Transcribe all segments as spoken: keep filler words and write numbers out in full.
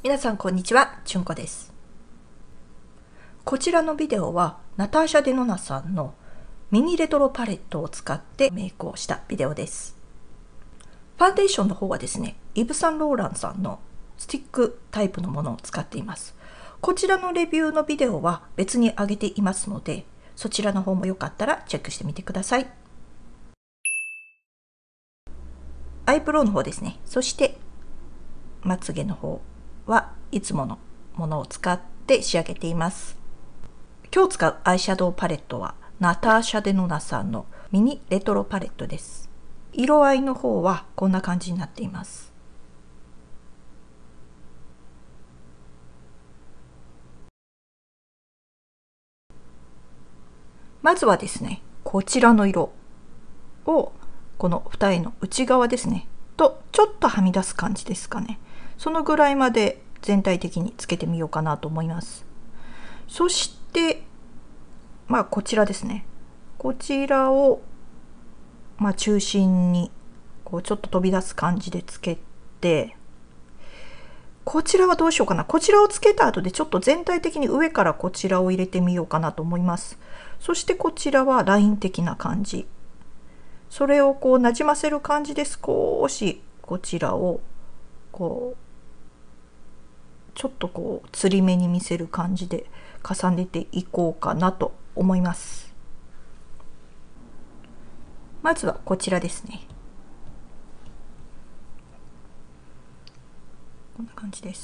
皆さんこんにちは、ちゅんこです。こちらのビデオはナターシャ・デノナさんのミニレトロパレットを使ってメイクをしたビデオです。ファンデーションの方はですね、イヴ・サンローランさんのスティックタイプのものを使っています。こちらのレビューのビデオは別に上げていますので、そちらの方もよかったらチェックしてみてください。アイブロウの方ですね。そしてまつげの方はいつものものを使って仕上げています。今日使うアイシャドウパレットはナターシャ・デノナさんのミニレトロパレットです。色合いの方はこんな感じになっています。まずはですね、こちらの色をこの二重の内側ですねとちょっとはみ出す感じですかね。そのぐらいまで全体的につけてみようかなと思います。そしてまあこちらですね。こちらをまあ中心にこうちょっと飛び出す感じでつけて、こちらはどうしようかな。こちらをつけた後でちょっと全体的に上からこちらを入れてみようかなと思います。そしてこちらはライン的な感じ。それをこうなじませる感じで少しこちらをこうちょっとこうつり目に見せる感じで重ねていこうかなと思います。まずはこちらですね。こんな感じです。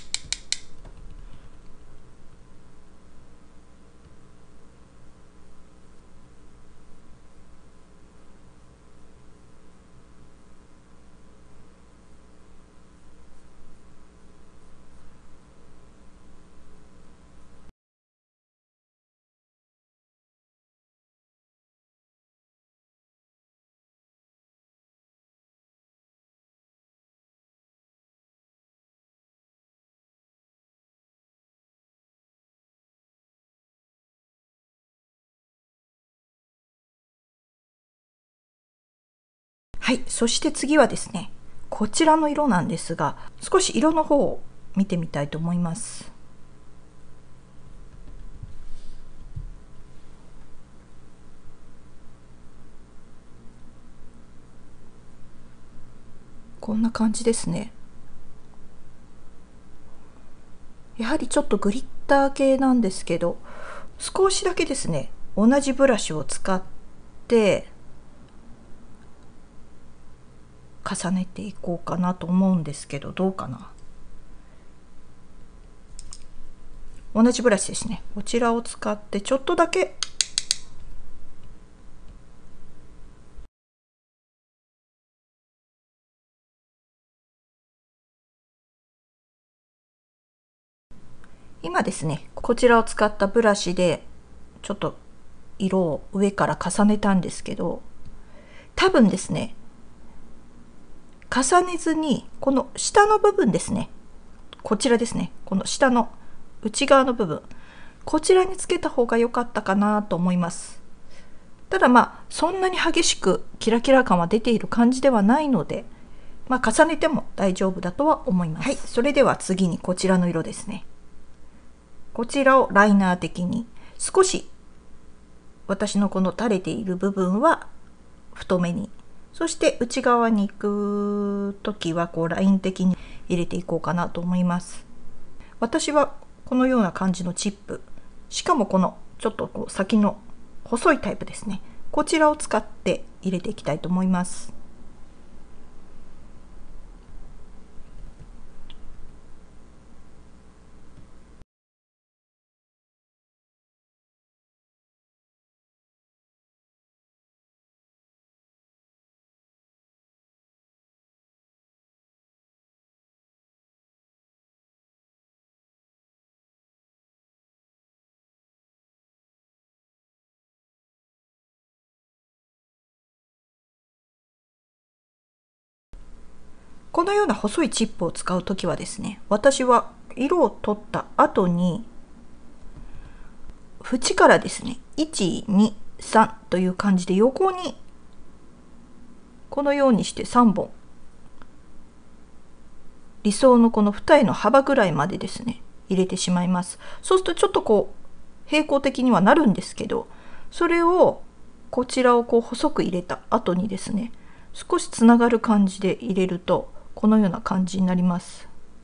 はい、そして次はですね、こちらの色なんですが、少し色の方を見てみたいと思います。こんな感じですね。やはりちょっとグリッター系なんですけど、少しだけですね、同じブラシを使って重ねていこうかなと思うんですけど、どうかな。同じブラシですね。こちらを使ってちょっとだけ今ですね、こちらを使ったブラシでちょっと色を上から重ねたんですけど、多分ですね、重ねずにこの下の部分ですね、こちらですね、この下の内側の部分、こちらにつけた方が良かったかなと思います。ただまあそんなに激しくキラキラ感は出ている感じではないので、まあ重ねても大丈夫だとは思います。はい、それでは次にこちらの色ですね。こちらをライナー的に少し私のこの垂れている部分は太めに、そして内側に行く時はこうライン的に入れていこうかなと思います。私はこのような感じのチップ、しかもこのちょっとこう先の細いタイプですね、こちらを使って入れていきたいと思います。このような細いチップを使うときはですね、私は色を取った後に縁からですね、いち、に、さんという感じで横にこのようにしてさんぼん理想のこの二重の幅ぐらいまでですね入れてしまいます。そうするとちょっとこう平行的にはなるんですけど、それをこちらをこう細く入れた後にですね少しつながる感じで入れるとこのような感じになります。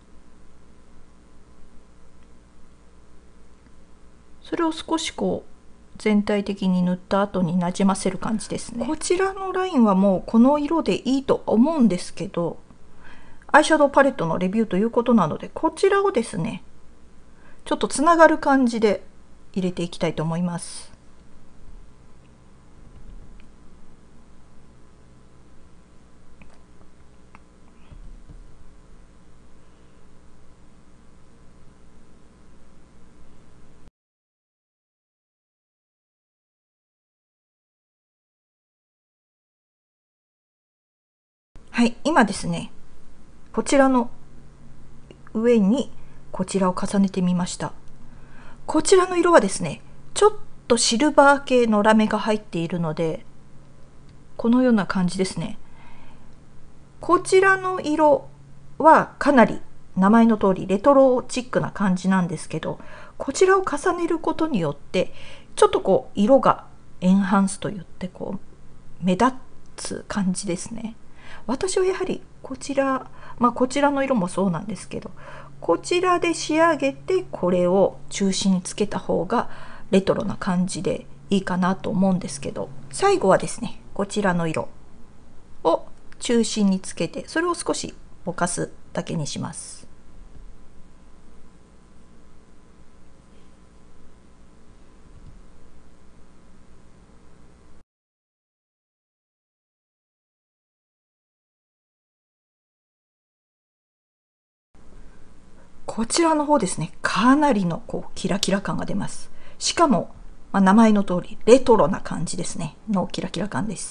それを少しこう全体的に塗った後になじませる感じですね。こちらのラインはもうこの色でいいと思うんですけど、アイシャドウパレットのレビューということなので、こちらをですねちょっとつながる感じで入れていきたいと思います。はい、今ですねこちらの上にこちらを重ねてみました。こちらの色はですねちょっとシルバー系のラメが入っているので、このような感じですね。こちらの色はかなり名前の通りレトロチックな感じなんですけど、こちらを重ねることによってちょっとこう色がエンハンスといってこう目立つ感じですね。私はやはりこちら、まあこちらの色もそうなんですけど、こちらで仕上げてこれを中心につけた方がレトロな感じでいいかなと思うんですけど、最後はですねこちらの色を中心につけて、それを少しぼかすだけにします。こちらの方ですねかなりのこうキラキラ感が出ます。しかも、まあ、名前の通りレトロな感じですねのキラキラ感です。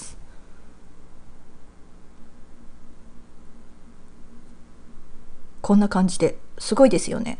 こんな感じですごいですよね。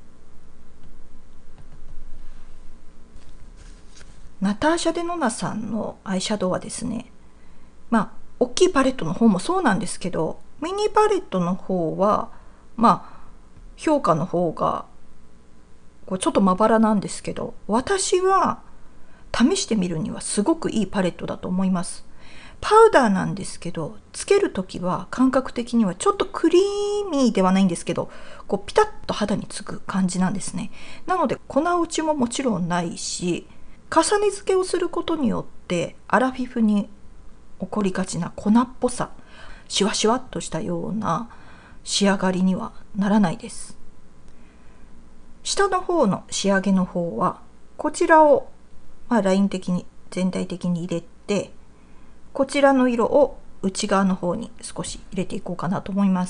ナターシャ・デ・ノナさんのアイシャドウはですね、まあ大きいパレットの方もそうなんですけど、ミニパレットの方はまあ評価の方がこうちょっとまばらなんですけど、私は試してみるにはすごくいいパレットだと思います。パウダーなんですけど、つける時は感覚的にはちょっとクリーミーではないんですけど、こうピタッと肌につく感じなんですね。なので粉落ちももちろんないし、重ね付けをすることによってアラフィフに起こりがちな粉っぽさ、シュワシュワっとしたような仕上がりにはならないです。下の方の仕上げの方はこちらを、まあ、ライン的に全体的に入れて、こちらの色を内側の方に少し入れていこうかなと思います。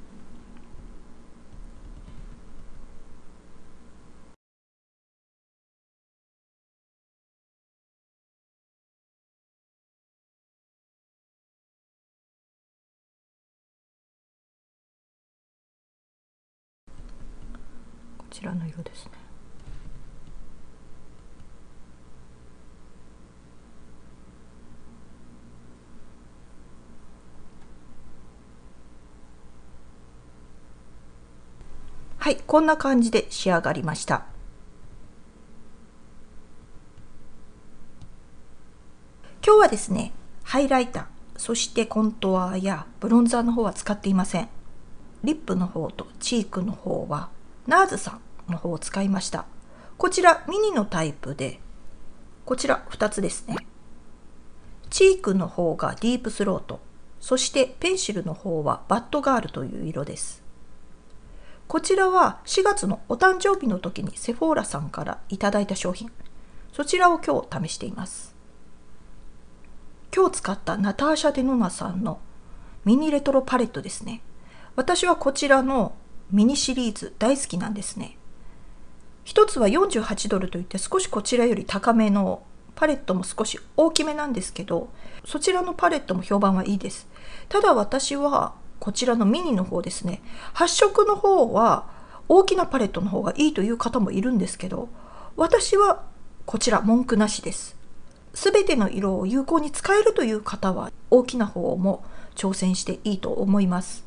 こちらの色ですね。はい、こんな感じで仕上がりました。今日はですね、ハイライター、そしてコントゥアやブロンザーの方は使っていません。リップの方とチークの方はナーズさんの方を使いました。こちらミニのタイプで、こちらふたつですね。チークの方がディープスロート、そしてペンシルの方はバッドガールという色です。こちらはしがつのお誕生日の時にセフォーラさんからいただいた商品、そちらを今日試しています。今日使ったナターシャ・デ・ノナさんのミニレトロパレットですね。私はこちらのミニシリーズ大好きなんですね。一つはよんじゅうはちドルといって少しこちらより高めのパレットも少し大きめなんですけど、そちらのパレットも評判はいいです。ただ私はこちらのミニの方ですね、発色の方は大きなパレットの方がいいという方もいるんですけど、私はこちら文句なしです。すべての色を有効に使えるという方は大きな方も挑戦していいと思います。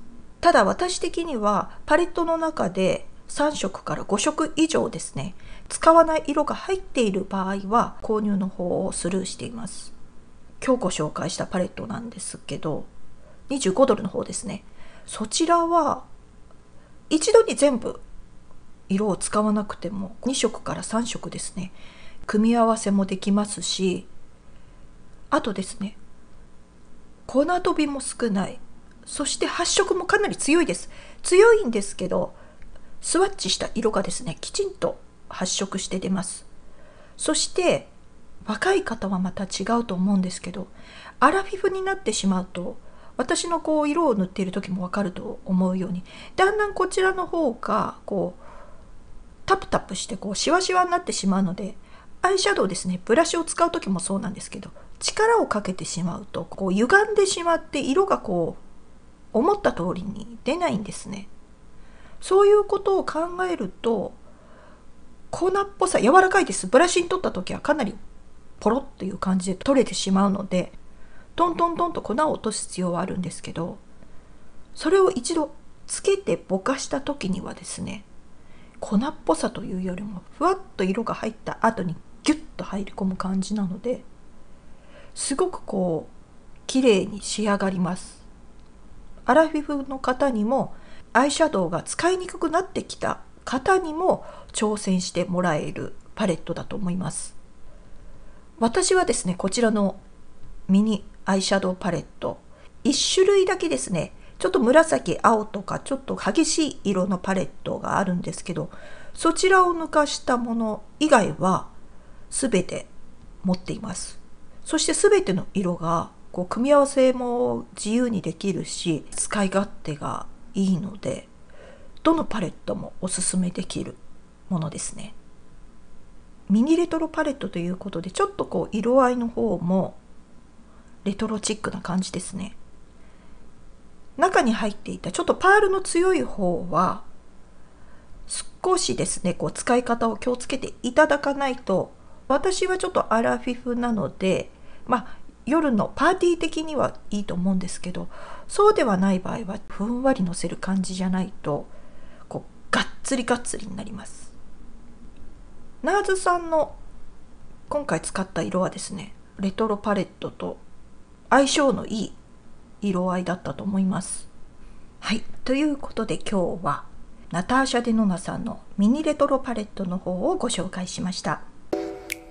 ただ私的にはパレットの中でさん色からご色以上ですね、使わない色が入っている場合は購入の方をスルーしています。今日ご紹介したパレットなんですけど、にじゅうごドルの方ですね、そちらは一度に全部色を使わなくてもに色からさん色ですね、組み合わせもできますし、あとですね、粉飛びも少ない、そして発色もかなり強いです。強いんですけど、スワッチした色がですね、きちんと発色して出ます。そして若い方はまた違うと思うんですけど、アラフィフになってしまうと、私のこう色を塗っている時も分かると思うように、だんだんこちらの方がこうタプタプしてこうシワシワになってしまうので、アイシャドウですね、ブラシを使う時もそうなんですけど、力をかけてしまうとこう歪んでしまって色がこう思った通りに出ないんですね。そういうことを考えると、粉っぽさ柔らかいです。ブラシに取った時はかなりポロッという感じで取れてしまうので、トントントンと粉を落とす必要はあるんですけど、それを一度つけてぼかした時にはですね、粉っぽさというよりもふわっと色が入った後にギュッと入り込む感じなので、すごくこう綺麗に仕上がります。アラフィフの方にも、アイシャドウが使いにくくなってきた方にも挑戦してもらえるパレットだと思います。私はですね、こちらのミニアイシャドウパレット、いち種類だけですね、ちょっと紫、青とかちょっと激しい色のパレットがあるんですけど、そちらを抜かしたもの以外は全て持っています。そして全ての色がこう組み合わせも自由にできるし、使い勝手がいいので、どのパレットもおすすめできるものですね。ミニレトロパレットということで、ちょっとこう色合いの方もレトロチックな感じですね。中に入っていたちょっとパールの強い方は少しですね、こう使い方を気をつけていただかないと、私はちょっとアラフィフなので、まあ夜のパーティー的にはいいと思うんですけど、そうではない場合はふんわりのせる感じじゃないと、こうガッツリガッツリになります。ナーズさんの今回使った色はですね、レトロパレットと相性のいい色合いだったと思います。はい、ということで今日はナターシャ・デノナさんのミニレトロパレットの方をご紹介しました。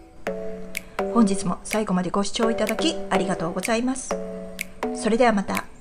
本日も最後までご視聴いただきありがとうございます。それではまた。